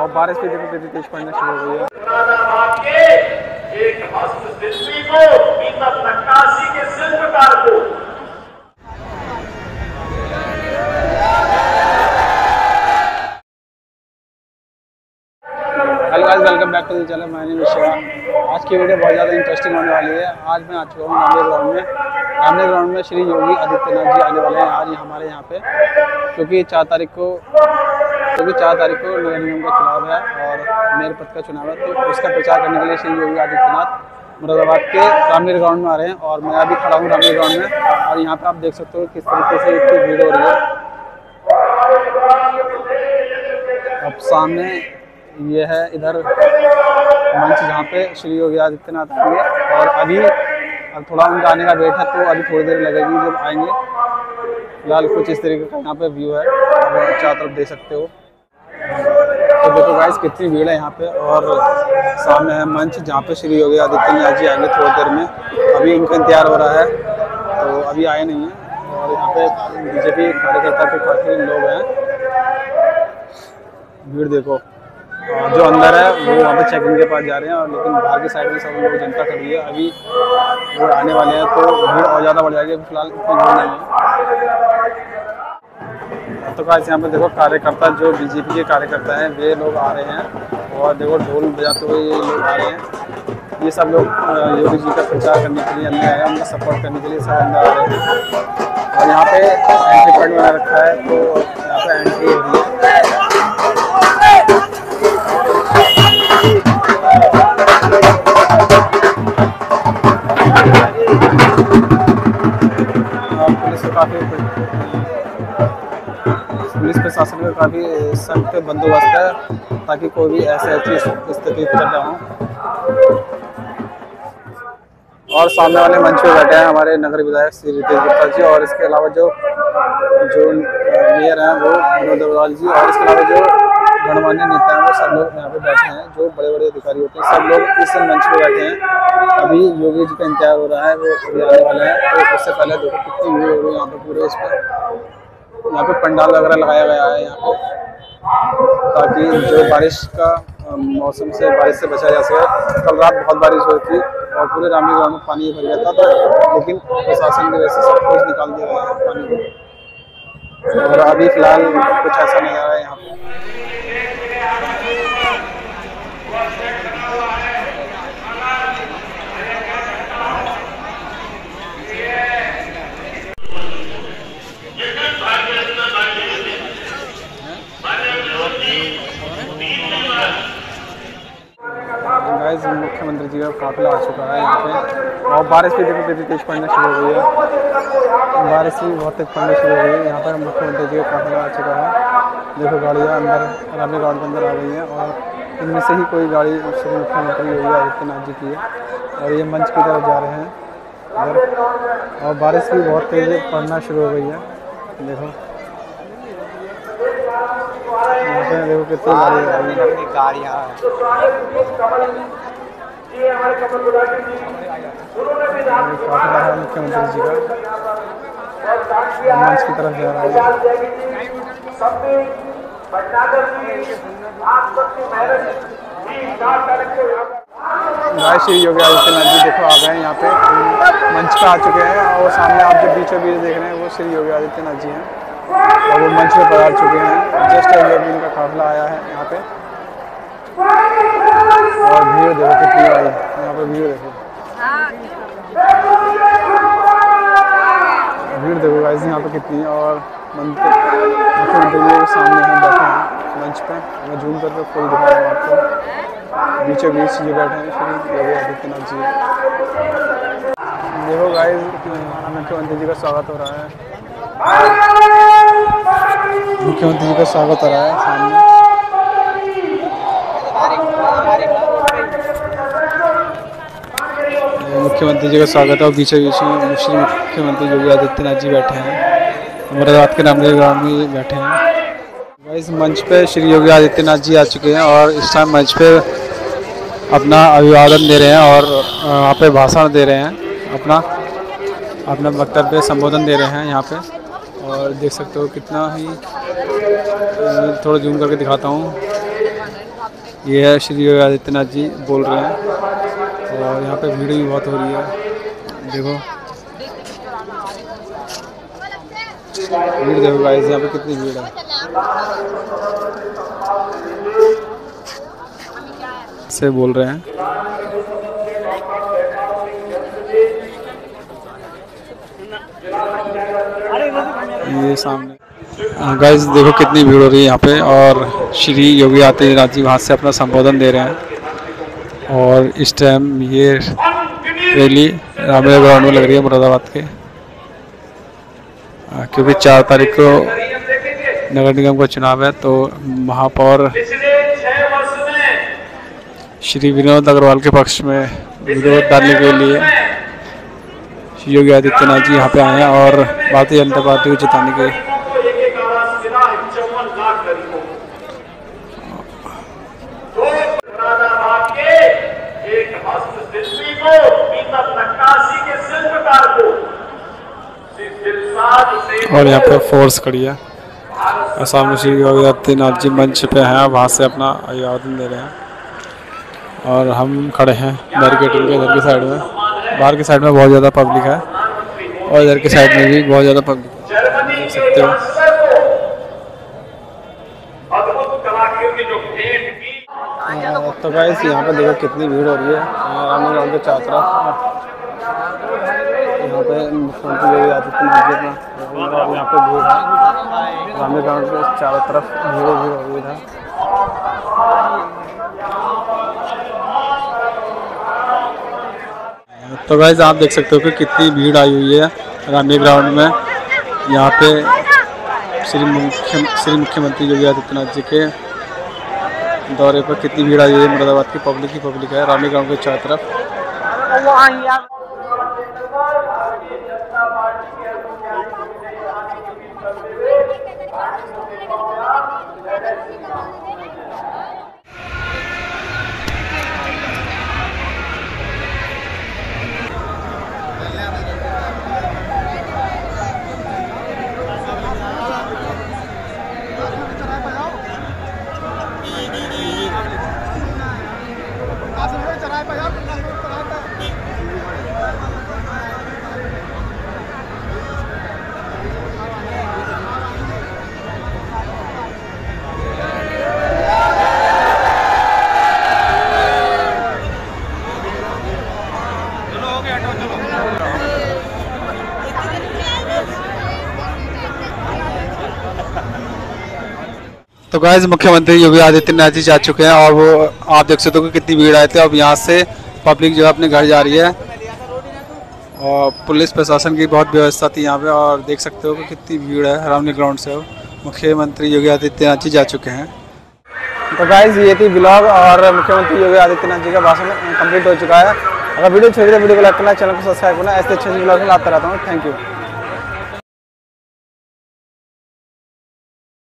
और बारिश भी देखो कितनी तेज पड़ना शुरू हो गई है। एक हस्तशिल्पी को, पीतल नक्काशी के शिल्पकार को। Hello guys, welcome back to the channel. My name is Shiva. आज की वीडियो बहुत ज़्यादा इंटरेस्टिंग होने वाली है। आज मैं आ चुका हूँ रामदेव ग्राउंड में श्री योगी आदित्यनाथ जी आने वाले हैं आज हमारे यहाँ पे, क्योंकि 4 तारीख को नगर निगम का चुनाव है और मेयर पद का चुनाव है। तो उसका प्रचार करने के लिए श्री योगी आदित्यनाथ मुरादाबाद के रामदेव ग्राउंड में आ रहे हैं और मैं अभी खड़ा हूँ रामदेव ग्राउंड में। और यहाँ पे आप देख सकते हो किस तरीके से इतनी भीड़ हो रही है। अब सामने ये है इधर मंच जहाँ पे श्री योगी आदित्यनाथ आएंगे और अब थोड़ा उनका आने का वेट है, तो अभी थोड़ी देर लगेगी जब आएंगे। फिलहाल कुछ इस तरीके का यहाँ पे व्यू है, आप चारों तरफ देख सकते हो। तो देखो गाइस कितनी भीड़ है यहाँ पे और सामने है मंच जहाँ पे श्री योगी आदित्यनाथ जी आएंगे थोड़ी देर में। अभी उनका इंतजार हो रहा है, तो अभी आए नहीं है। और यहाँ पे बीजेपी कार्यकर्ता के काफ़ी लोग हैं। भीड़ देखो, जो अंदर है वो वहाँ पे चेकिंग के पास जा रहे हैं और लेकिन बाहर की साइड में सब लोग जनता खड़ी है। अभी वो आने वाले हैं तो भीड़ और ज़्यादा बढ़ जाएगी। फिलहाल इतनी भीड़ नहीं है। तो गाइस यहाँ पे देखो कार्यकर्ता, जो बीजेपी के कार्यकर्ता हैं वे लोग आ रहे हैं और देखो ढोल बजाते हुए ये लोग आ रहे हैं। ये सब लोग योगी जी का प्रचार करने के लिए अंदर आए हैं, उनका सपोर्ट करने के लिए सब अंदर आ रहे हैं। और यहाँ पे एंट्री पॉइंट बना रखा है, तो यहाँ पे एंट्री हो रही है। पुलिस प्रशासन का काफ़ी सख्त बंदोबस्त है ताकि कोई भी ऐसी स्थिति न हो। और सामने वाले मंच पे बैठे हैं हमारे नगर विधायक श्री रितेश गुप्ता जी और इसके अलावा जो मेयर हैं वो विनोद अग्रवाल जी और इसके अलावा जो गणमान्य नेता हैं वो सब लोग यहाँ पे बैठे हैं। जो बड़े बड़े अधिकारी होते हैं सब लोग इस मंच पे बैठे हैं। अभी योगी जी का इंतजार हो रहा है, वो अभी आने वाले हैं। तो उससे पहले देखो कितनी भीड़ हो रही है यहाँ पे। पूरे इस पर यहाँ पे पंडाल वगैरह लगाया गया है यहाँ पे, ताकि जो बारिश का मौसम से बारिश से बचा जा सके। कल रात बहुत बारिश हुई थी और पूरे रामदेव ग्राउंड में पानी भर गया था, तो लेकिन प्रशासन की वजह से सब कुछ निकाल दिया गया है पानी को। और अभी फिलहाल कुछ ऐसा नहीं आ रहा है यहाँ पे। गाइस मुख्यमंत्री जी का काफिला आ चुका है यहाँ पे और बारिश भी देखो कितनी तेज पड़ना शुरू हो गई है। बारिश भी बहुत तेज पड़नी शुरू हो गई है। यहाँ पर मुख्यमंत्री जी का काफिला आ चुका है। देखो गाड़ियाँ अंदर रामदेव ग्राउंड के अंदर आ गई हैं और इनमें से ही कोई गाड़ी श्री मुख्यमंत्री योगी आदित्यनाथ जी की है और ये मंच की तरफ जा रहे हैं इधर। और बारिश भी बहुत तेज पड़ना शुरू हो गई है। देखो यहाँ पे देखो कितनी गाड़ियाँ काफिला है मुख्यमंत्री जी का मंच की तरफ जा रहा है। श्री योगी आदित्यनाथ जी देखो आ गए हैं यहाँ पे, मंच पे आ चुके हैं। और सामने आप जो बीचों बीच देख रहे हैं वो श्री योगी आदित्यनाथ जी हैं और वो मंच पे पधार चुके हैं। जस्ट अभी इनका काफिला आया है यहाँ पे और भीड़ देखो कितनी आई यहाँ पे। भीड़ देखो गाइस यहाँ पे कितनी। और मुख्यमंत्री जी सामने हैं, बैठे हैं मंच पे। मैं जूम करके फुल दिखा रहा हूँ आपको। बीचों बीच ये बैठे हैं श्री योगी आदित्यनाथ जी। देखो गाइस मुख्यमंत्री जी का स्वागत हो रहा है। मुख्यमंत्री जी का स्वागत हो रहा है सामने। मुख्यमंत्री जी का स्वागत है और बीचों बीच में श्री मुख्यमंत्री योगी आदित्यनाथ जी बैठे हैं। मुरादाबाद के रामदेव ग्राउंड में बैठे हैं। इस मंच पे श्री योगी आदित्यनाथ जी आ चुके हैं और इस टाइम मंच पे अपना अभिवादन दे रहे हैं और वहाँ पे भाषण दे रहे हैं, अपना वक्तव्य संबोधन दे रहे हैं यहाँ पे। और देख सकते हो कितना ही, थोड़ा जूम करके दिखाता हूँ। ये है श्री योगी आदित्यनाथ जी बोल रहे हैं और यहाँ पे भीड़ भी बहुत हो रही है। देखो भीड़ देखो गाइस, यहाँ पे कितनी भीड़ है। से बोल रहे हैं ये सामने गाइस देखो कितनी भीड़ हो रही है यहाँ पे और श्री योगी आदित्यनाथ जी वहाँ से अपना संबोधन दे रहे हैं। और इस टाइम ये रैली रामलीला ग्राउंड में लग रही है मुरादाबाद के, क्योंकि 4 तारीख को नगर निगम का चुनाव है। तो महापौर श्री विनोद अग्रवाल के पक्ष में विरोध डालने के लिए श्री योगी आदित्यनाथ जी यहाँ पे आए हैं और भारतीय जनता पार्टी को जिताने के और यहाँ पे फोर्स खड़ी है। सामने श्री योगी आदित्यनाथ जी मंच पे हैं, वहाँ से अपना अभिवादन दे रहे हैं और हम खड़े हैं बैरिकेडिंग के इधर की साइड में। बाहर की साइड में बहुत ज़्यादा पब्लिक है और इधर की साइड में भी बहुत ज़्यादा पब्लिक है, देख सकते हो। तो गाइस यहाँ पे देखो कितनी भीड़ हो रही है रामलीला ग्राउंड के चारों तरफ। यहाँ पे मुख्यमंत्री योगी आदित्यनाथ जी अपना यहाँ पे भीड़ है रामलीला ग्राउंड के चारों तरफ भीड़ हो रही है। तो गाइस आप देख सकते हो कि कितनी भीड़ आई हुई है रामलीला ग्राउंड में। यहाँ पे श्री मुख्यमंत्री योगी आदित्यनाथ जी के दौरे पर कितनी भीड़ आई हुई है। मुरादाबाद की पब्लिक है रामलीला ग्राउंड के चारों तरफ। तो गाइस मुख्यमंत्री योगी आदित्यनाथ जी जा चुके हैं और वो आप देख सकते हो कि कितनी भीड़ आए थे। अब यहाँ से पब्लिक जो है अपने घर जा रही है और पुलिस प्रशासन की बहुत व्यवस्था थी यहाँ पे और देख सकते हो कि कितनी भीड़ है रामलीला ग्राउंड से। मुख्यमंत्री योगी आदित्यनाथ जी जा चुके हैं। तो गाइस ये थी ब्लॉग और मुख्यमंत्री योगी आदित्यनाथ जी का भाषण कंप्लीट हो चुका है। अगर वीडियो अच्छी लगी तो वीडियो को लाइक करना, चैनल को सब्सक्राइब करना। ऐसे अच्छे ब्लॉग में लाता रहता हूँ। Thank you.